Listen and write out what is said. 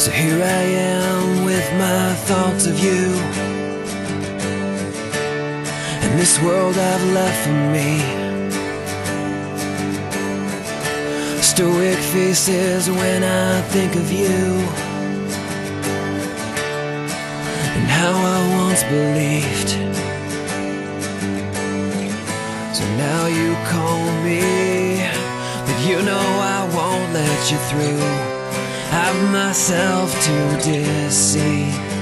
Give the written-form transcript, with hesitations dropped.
So here I am with my thoughts of you, and this world I've left for me. Stoic faces when I think of you, and how I once believed. So now you call me, but you know I won't let you through. I've myself to deceive.